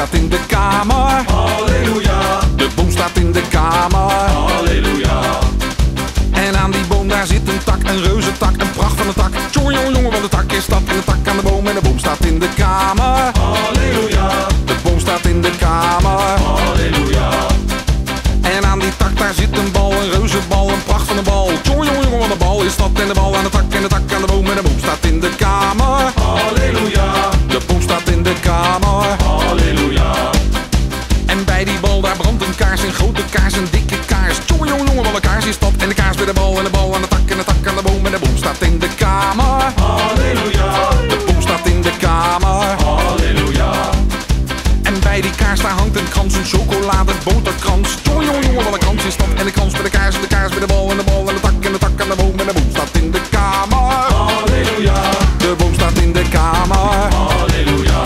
staat in de kamer. Halleluja, De boom staat in de kamer. halleluja. En aan die boom daar zit een tak, een reuzentak, een pracht van een tak. Jongen, jongen, wat de tak is dat. En de tak aan de boom en de boom staat in de kamer. Halleluja, De boom staat in de kamer. halleluja. En aan die tak daar zit een bal, een reuzenbal, een pracht van een bal. Jongen, jongen, jongen, wat een bal is dat. En de bal aan de tak en de tak aan de boom en de boom staat in de kamer. Halleluja, De boom staat in de kamer. halleluja. En bij die bal daar brandt een kaars, een grote kaars, een dikke kaars. Jongen, jongen, jongen, wat een kaars is dat. En de kaars bij de bal en de bal aan de tak en de tak aan de boom en de boom staat in de kamer. Halleluja, De boom staat in de kamer. halleluja. En bij die kaars daar hangt een krans, een chocoladeboterkrans. Jongen, jongen, jongen, wat een krans is dat. En de krans bij de kaars en de kaars bij de bal en de bal en de tak en de tak aan de boom en de boom staat in de kamer. Halleluja, De boom staat in de kamer. halleluja.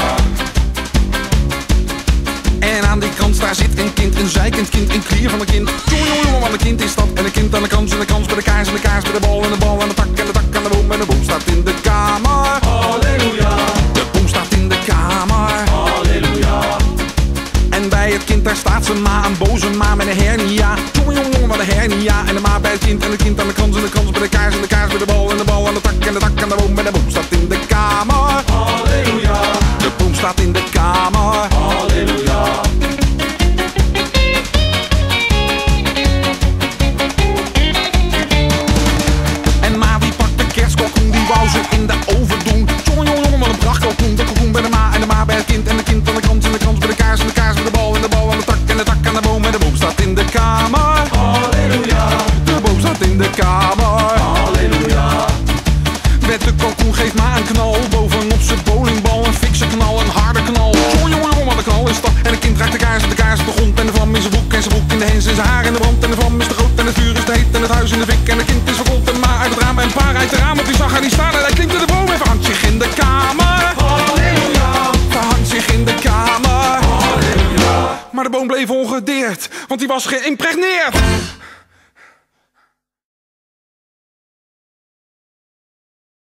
En aan die krans daar zit een kind, een zeikend kind, een klier van een kind. Jongen, jongen, jongen, wat een kind is dat. En een kind aan de krans en de krans bij de kaars en de kaars bij de bal en de bal en de tak en de tak aan de boom en de boom staat in de kamer. Halleluja, De boom staat in de kamer. halleluja. En bij het kind daar staat zijn ma, een boze ma met een hernia. Jongen, jongen, jongen, wat een hernia. En de ma bij het kind en het kind aan de krans en de krans bij de kaars en de kaars bij de bal en de bal aan de tak en de tak aan de boom en de boom staat in de kamer. Halleluja, De boom staat in de kamer. halleluja. En ma die pakt de kerstkalkoen, die wou ze in de oven doen. Jongen, jongen, jongen, wat een prachtkalkoen. De kalkoen bij de ma en de ma bij het kind en de kind aan de krans en de krans bij de kaars en de kaars bij de bal en de bal aan de tak en de tak aan de boom en de boom staat in de kamer. Halleluja, De boom staat in de kamer. halleluja. Met de kalkoen geeft ma een knal, bovenop zijn bowlingbal een fikse knal, een harde knal. Jongen, jongen, jongen, wat een knal is dat. En het kind raakt de kaars op de grond en de vlam in zijn broek en zijn broek in de hens en zijn haar in de brand. En de vlam is te groot en het vuur is te heet en het huis in de fik en het kind is verkoeld en ma uit het raam en pa rijdt het raam op, die zag haar niet staan en hij klimt in de boom en verhangt zich in de kamer. Halleluja, Verhangt zich in de kamer. halleluja. Maar de boom bleef ongedeerd, want die was geïmpregneerd.